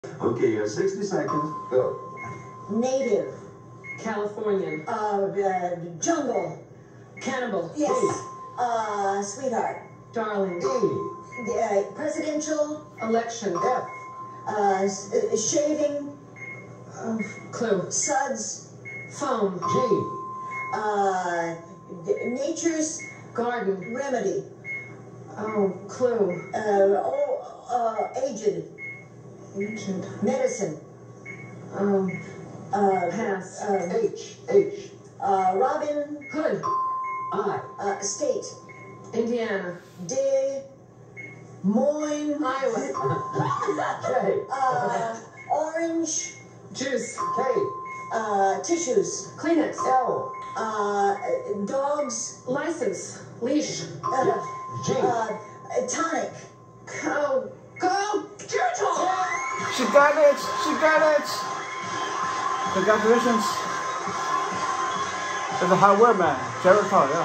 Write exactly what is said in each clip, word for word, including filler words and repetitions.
Okay, you have sixty seconds. Go. Native. Californian. Uh, uh, jungle. Cannibal. Yes. Uh, sweetheart. Darling. E. Uh, presidential. Election. F. Uh, s- uh, shaving. Oh, clue. Suds. Phone. G. Uh, d- nature's Garden. remedy. Oh, clue. Uh, oh, uh, aged. Ancient. Medicine. Oh, Uh, pass. uh, H. H. uh, Robin. Hood. I. Uh, state. Indiana. Des Moines. Iowa. J. Uh, orange. Juice. K. Uh, tissues. Kleenex. L. Uh, dogs. License. Leash. Uh, Yes. G. uh, tonic. Go. Go. Geritol. She got it! She got it! Congratulations! It's a hard word, man. Geritol, yeah.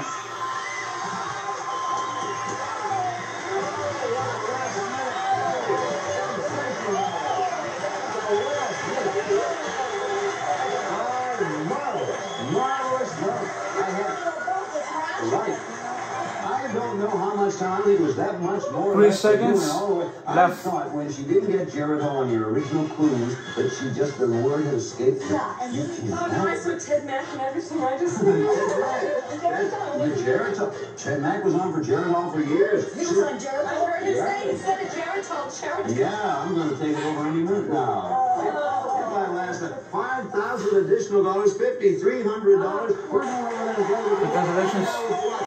Marvelous work. I have right. I don't know how much time. I think it was that much more. Three left to do seconds it all the way. I left. thought when she didn't get Geritol on your original clues that she just the word had escaped her. Yeah, and You then- can Oh, no, I saw Ted Mack and everything. I just. The Geritol. Ted Mack was on for Geritol for years. He was on I Geritol. heard his Yeah. name instead of Geritol. Geritol. Yeah, I'm going to take it over any minute now. If I last five thousand additional dollars, fifty-three hundred dollars. We're going to run out of Congratulations.